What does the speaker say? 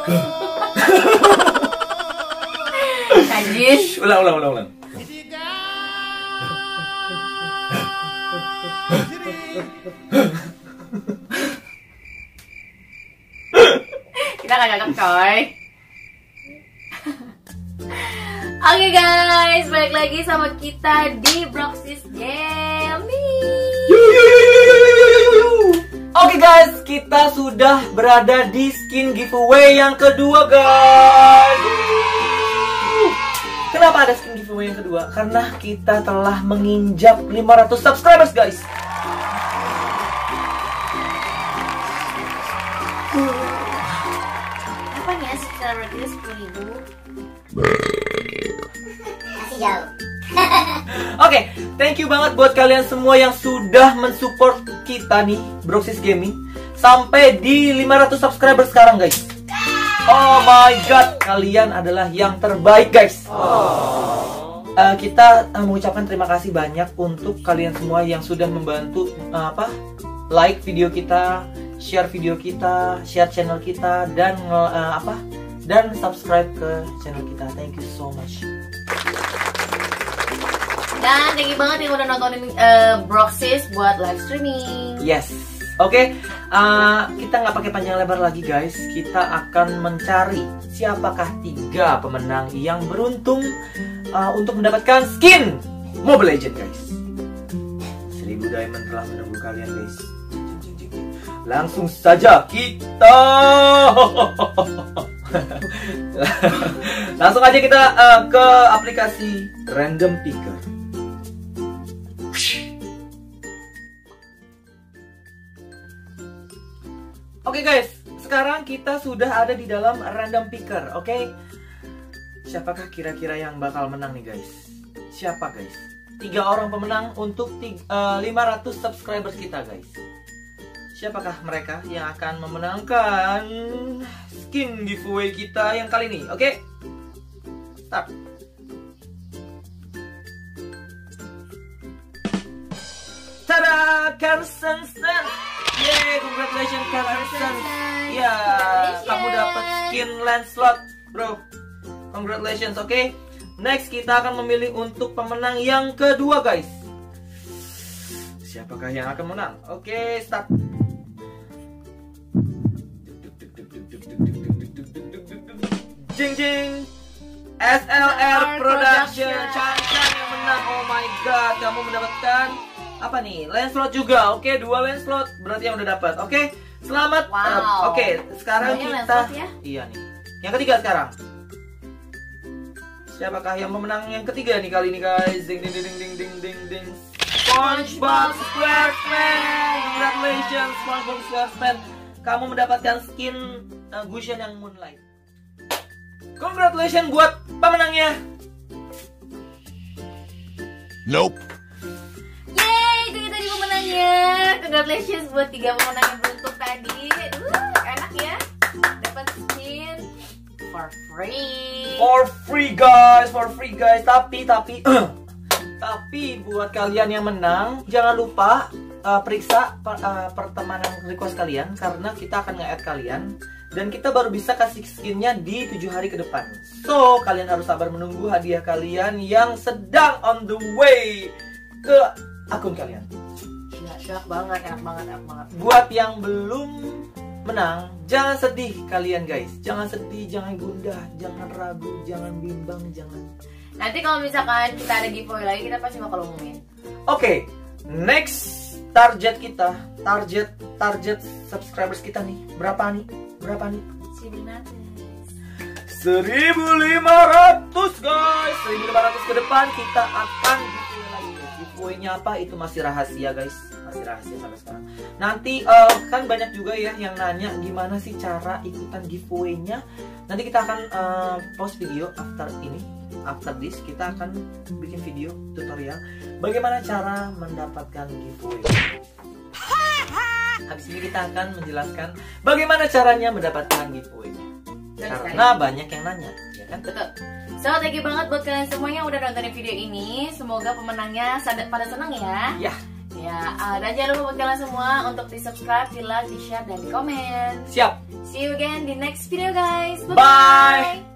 Najis. Ulang. Kita gak cocok coy. Oke guys, balik lagi sama kita di Broxis Gaming. Oke guys, kita sudah berada di skin giveaway yang kedua guys. Kenapa ada skin giveaway yang kedua? Karena kita telah menginjak 500 subscribers guys. Apanya subscriber kita 10.000? Masih jauh. Oke, thank you banget buat kalian semua yang sudah mensupport kita nih, Broxis Gaming, sampai di 500 subscriber sekarang guys. Oh my god, kalian adalah yang terbaik guys. Kita mengucapkan terima kasih banyak untuk kalian semua yang sudah membantu like video kita, share video kita, share channel kita, dan dan subscribe ke channel kita. Thank you so much. Dan thank you banget yang udah nontonin Broxis buat live streaming. Yes. Oke, kita nggak pakai panjang lebar lagi guys. Kita akan mencari siapakah 3 pemenang yang beruntung untuk mendapatkan skin Mobile Legends guys. 1000 diamond telah menunggu kalian guys. Langsung saja kita langsung aja kita ke aplikasi Random Picker. Oke guys, sekarang kita sudah ada di dalam Random Picker, oke? Siapakah kira-kira yang bakal menang nih guys? Siapa guys? 3 orang pemenang untuk 500 subscribers kita guys. Siapakah mereka yang akan memenangkan skin giveaway kita yang kali ini? Oke? Start. Tada! Carson. Yeay, congratulations Carson. Ya, kamu dapat skin Lancelot, bro. Congratulations, oke? Next, kita akan memilih untuk pemenang yang kedua, guys. Siapakah yang akan menang? Oke, start. Jing. SLR Production. Chan yang menang. Oh my god, kamu mendapatkan apa nih? Lancelot juga. Oke, 2 Lancelot berarti yang udah dapat. Oke, selamat. Wow. Oke, sekarang semuanya kita Lancelot ya? Iya nih. Yang ketiga sekarang. Siapakah yang pemenang yang ketiga nih kali ini guys? Ding. SpongeBob SquarePants. Congratulations SpongeBob SquarePants. Kamu mendapatkan skin Gusion yang Moonlight. Congratulations buat pemenangnya. Nope. Yeay, itu tadi pemenangnya. Congratulations buat 3 pemenang yang beruntung tadi. Enak ya. Dapat skin for free. For free guys. Tapi buat kalian yang menang, jangan lupa periksa pertemanan request kalian, karena kita akan nge-add kalian dan kita baru bisa kasih skinnya di 7 hari ke depan. So, kalian harus sabar menunggu hadiah kalian yang sedang on the way ke akun kalian. Enak banget. Buat yang belum menang, jangan sedih kalian guys. Jangan sedih, jangan gundah, jangan ragu, jangan bimbang, jangan. Nanti kalau misalkan kita ada giveaway lagi, kita pasti bakal umumin. Oke, next target kita, target subscribers kita nih. Berapa nih? 1.500 guys. 1.500 ke depan kita akan giveaway lagi. Giveaway-nya apa? Itu masih rahasia guys. Masih rahasia sampai sekarang. Nanti kan banyak juga ya yang nanya gimana sih cara ikutan giveaway-nya. Nanti kita akan post video after this kita akan bikin video tutorial bagaimana cara mendapatkan giveaway. Habis ini kita akan menjelaskan bagaimana caranya mendapatkan giveaway-nya. Karena banyak yang nanya, ya kan? Betul. So, thank you banget buat kalian semua yang udah nontonin video ini. Semoga pemenangnya pada senang ya. Ya. Ya, dan jangan lupa buat kalian semua untuk di subscribe, di like, di share, dan di komen. Siap. See you again di next video guys. Bye.